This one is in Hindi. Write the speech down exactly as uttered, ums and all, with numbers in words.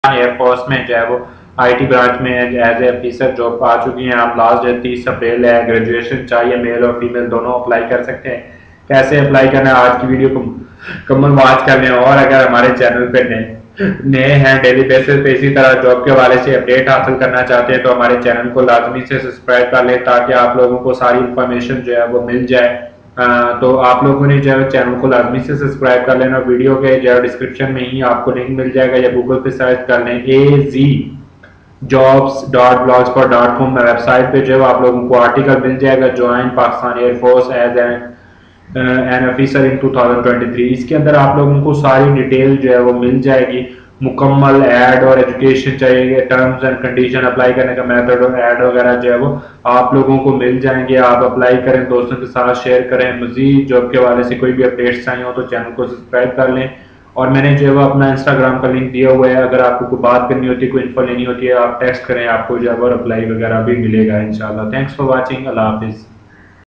एयरफोर्स में जो है वो आईटी ब्रांच में एज ए ऑफिसर जॉब आ चुकी हैं। आप लास्ट डेट तीस अप्रैल है। ग्रेजुएशन चाहिए, मेल और फीमेल दोनों अप्लाई कर सकते हैं। कैसे अप्लाई करना है आज की वीडियो को कमल वॉच कर लें। और अगर हमारे चैनल पे नए नए हैं, डेली बेसिस पे इसी तरह जॉब के हवाले से अपडेट हासिल करना चाहते हैं तो हमारे चैनल को लाजमी से सब्सक्राइब कर लें ताकि आप लोगों को सारी इंफॉर्मेशन जो है वो मिल जाए। आ, तो आप लोगों ने जो है चैनल को लाजमी से सब्सक्राइब कर लेना। वीडियो के जो है डिस्क्रिप्शन में ही आपको लिंक मिल जाएगा या गूगल पे सर्च कर लें A G jobs dot blogspot dot com website पे जो है आप लोगों को आर्टिकल मिल जाएगा, join Pakistan air force as an an officer in two thousand twenty three. इसके अंदर आप लोगों को सारी डिटेल जो है वो मिल जाएगी, मुकम्मल ऐड और एजुकेशन चाहिए, टर्म्स एंड कंडीशन, अप्लाई करने का मेथड और ऐड वगैरह जो है वो आप लोगों को मिल जाएंगे। आप अप्लाई करें, दोस्तों के साथ शेयर करें। मजीद जॉब के हवाले से कोई भी अपडेट्स चाहिए हो तो चैनल को सब्सक्राइब कर लें। और मैंने जो है वो अपना इंस्टाग्राम का लिंक दिया हुआ है, अगर आपको कोई बात करनी होती है, कोई इन्फो लेनी होती है, आप टेक्स्ट करें, आपको जो है वो अप्लाई वगैरह भी मिलेगा इंशाल्लाह। Thanks for watching. अल्लाह हाफिज़।